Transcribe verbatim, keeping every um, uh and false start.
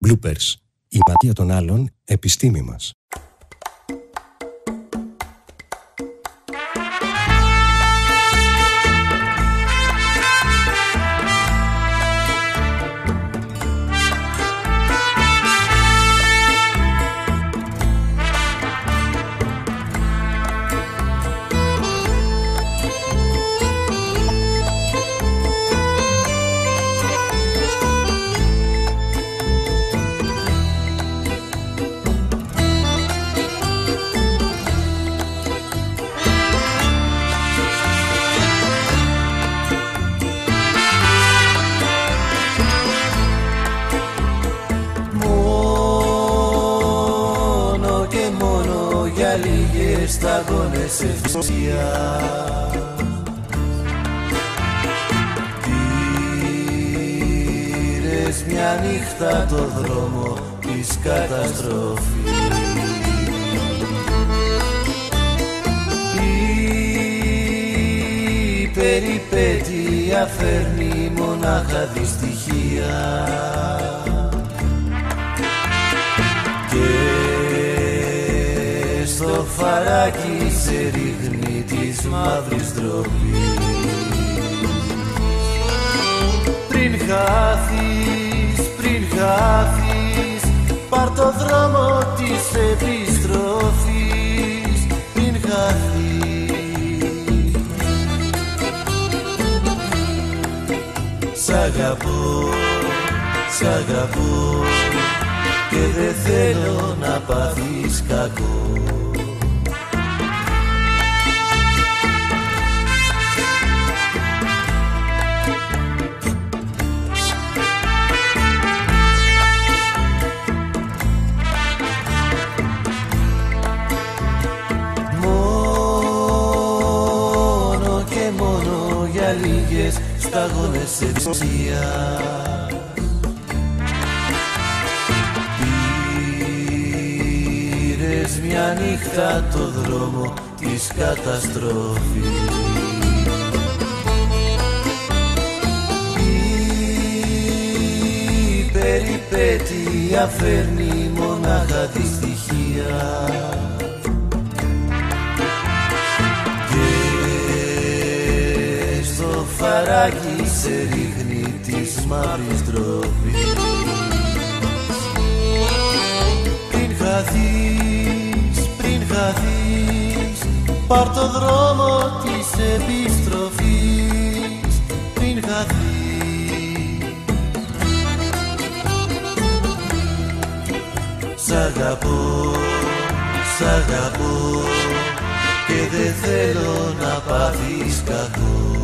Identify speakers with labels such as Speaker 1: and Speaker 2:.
Speaker 1: Bloopers. Η ματιά των άλλων επιστήμη μας.
Speaker 2: Σταγόνες ευτυχία πήρες μια νύχτα το δρόμο της καταστροφής. Η περιπέτεια φέρνει μονάχα δυστυχία το φαράκι σε ρίχνει της μαύρης ντροπής. Πριν χάθεις, πριν χάθεις, πάρ' το δρόμο της επιστροφής. Πριν χάθεις, σ' αγαπώ, σ' αγαπώ και δεν θέλω να πάθεις κακό. Λίγες σταγόνες ευτυχία πήρες μια νύχτα το δρόμο της καταστροφής. Η περιπέτεια φέρνει μονάχα δυστυχία φαράκι σε ρίχνει της μαύρης ντροπής. Πριν χαθείς, πριν χαθείς, πάρ' το δρόμο της επιστροφής. Πριν χαθείς, σ' αγαπώ, σ' αγαπώ και δεν θέλω να πάθεις κακό.